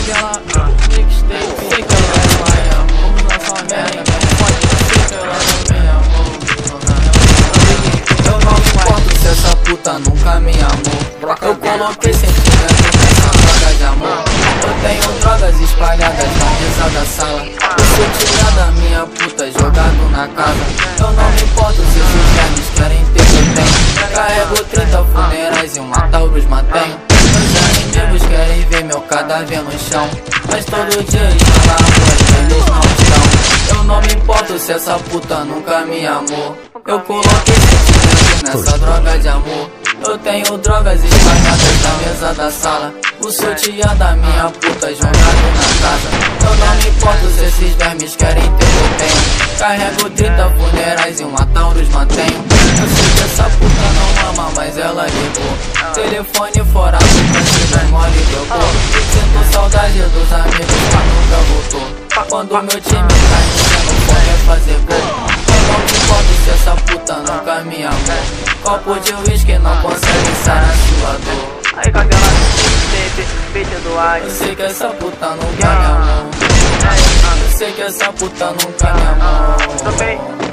cadela, mixtape. Sei que ela é minha amor. Vamos lançar uma merda, sei que ela é minha amor. Eu não me importo se essa puta nunca me amou. Eu coloquei sentimento nessa droga de amor. Eu tenho drogas espalhadas na mesa da sala. Eu sou tirada da minha puta jogado na casa. Eu não me importo se esses vermes querem ter que eu tenho. Carrego 30 funerais e uma Taurus mantenho. Meus inimigos querem ver meu cadáver no chão, mas todo dia estão na rua e eles não estão. Eu não me importo se essa puta nunca me amou. Eu coloquei sentimento nessa droga de amor. Eu tenho drogas espalhadas na mesa da sala. O sutiã da minha puta jogado na casa. Eu não me importo se esses vermes querem ter o que eu tenho. Carrego 30 funerais e uma Taurus mantenho. Eu sei que essa puta não ama, mas ela ligou. Telefone fora do cantinho, mole jogou. Sinto saudade dos amigos, mas nunca voltou. Quando meu time tá enchendo, pode fazer gol. Eu não me importo se essa puta nunca me amou. Copo de uísque não consegue sarar sua dor. Aí cadela, beat do ar. Eu sei que essa puta nunca me amou. Eu sei que essa puta nunca me amou. Também